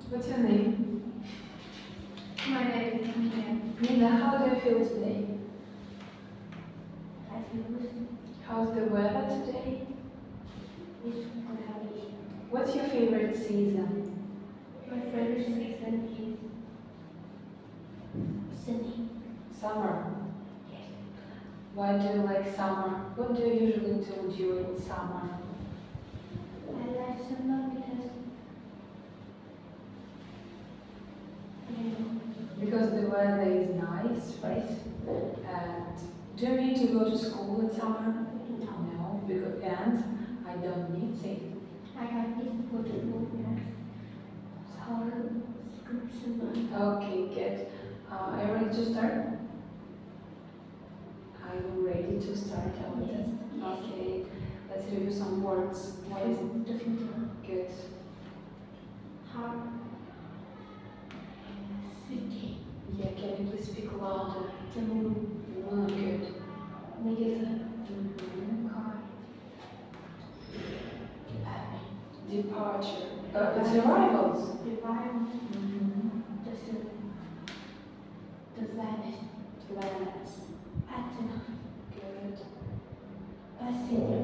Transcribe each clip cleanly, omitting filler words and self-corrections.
What's your name? My name is Nina. Nina, how do you feel today? I feel good. How's the weather today? It's cloudy. What's your favorite season? My favorite season is sunny. Summer. Yes. Why do you like summer? What do you usually do during summer? I like summer because Because the weather is nice, right? And do you need to go to school in summer? No, because and I don't need to. I got this good movement. So good summer. Okay, good. Are you ready to start? Are you ready to start our Yes. test? Okay, let's review some words. What is it? The future. Good. Heart. City. Yeah, can you please speak louder? The moon. Good. Magazine. Mhm. Car. Departure. It's arrivals. Environment. Mhm. The sun. The planet. Planets. Atom. Good. Passenger.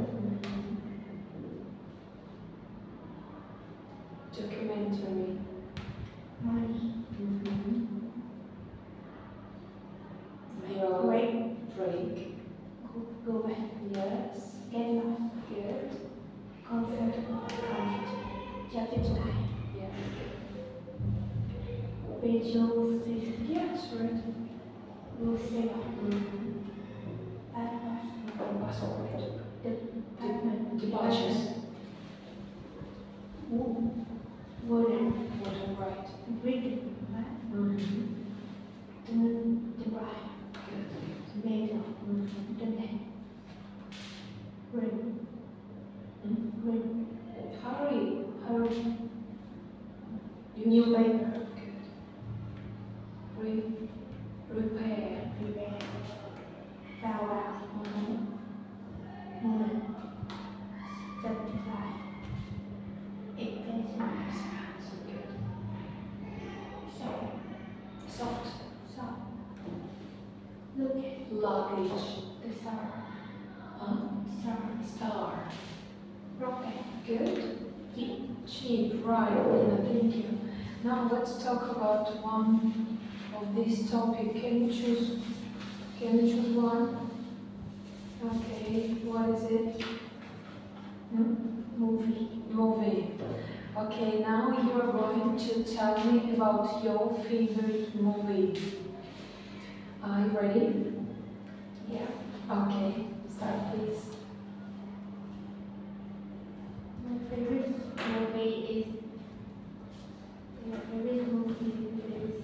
Documentary. Money. Road. Break. Break. Go back. Yes. Get lost. Good. Comfort. Comfort. Traffic light. Yes. Visual system. Yes, right. Lucilla. Mhm. Atlas. Passport. Department. Departures. Wooden. Water, right. Reading. Mhm. The bride. Good. Metal. Mhm. The neck. Ring. Mhm. Ring. Hurry. Hurry. You Newspaper. Good. Repair. Repair. Farewell. Mhm. Moon. Certify. Expensive. Expansive. Good. So. Soft. So. Look at Luggage. the sun. Huh? Sun. Star. Rocket. Good. Jeep. Cheap. Right. Lina, thank you. Now let's talk about one of these topics. Can you choose? Can you choose one? Okay. What is it? Movie. Movie. Okay. Now you are going to tell me about your favorite movie. Are you ready? Yeah. Okay. Start, please. My favorite movie is. My favorite movie is.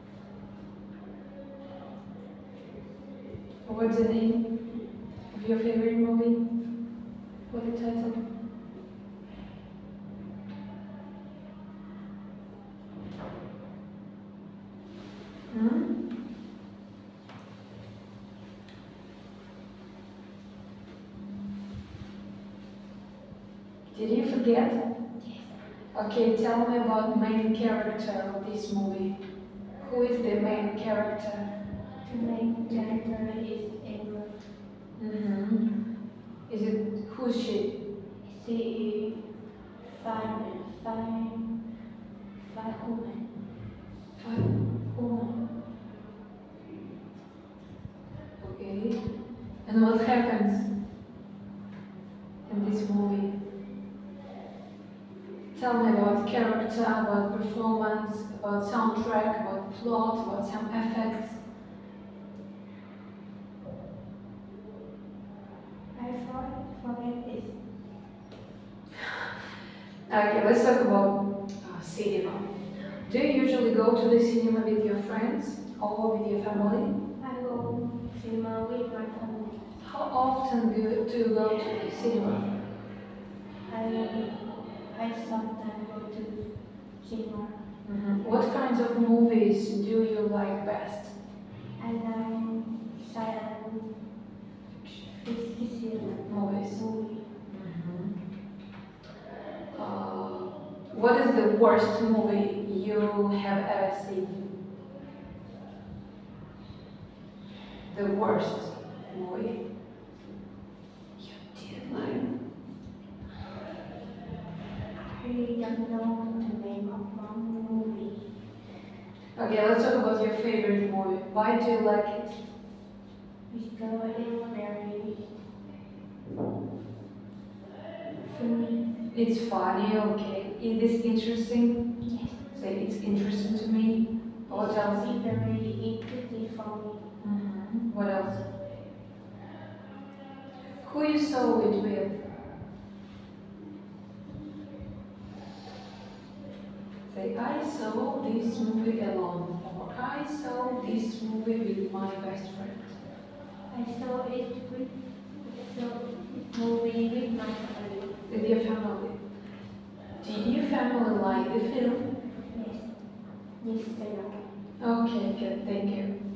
What's the name of your favorite movie? What the title? Hmm? Did you forget? Yes. Okay, tell me about main character of this movie. Who is the main character? The main character is Amber. Mm-hmm. Is it who's she? She five women. Woman. Okay. And what happens in this movie? Tell me about character, about performance, about soundtrack, about plot, about some effects. I forget this. Okay, let's talk about cinema. Do you usually go to the cinema with your friends or with your family? I go cinema with my family. How often do you go to the cinema? I sometimes go to cinema. What kinds of movies do you like best? I like silent fiction Movies. movie. What is the worst movie you have ever seen? The worst movie you did like? I don't know the name of one movie. Okay, let's talk about your favorite movie. Why do you like it? Because it's very funny. It's funny, okay. It is interesting. Yes. Say it's interesting to me. What else? It's very interesting for me. What else? Who you saw it with? Say, I saw this movie alone, or I saw this movie with my best friend. I saw it with the movie with my family. With your family. Did your family like the film? Yes. Yes, I know. Okay, good, thank you.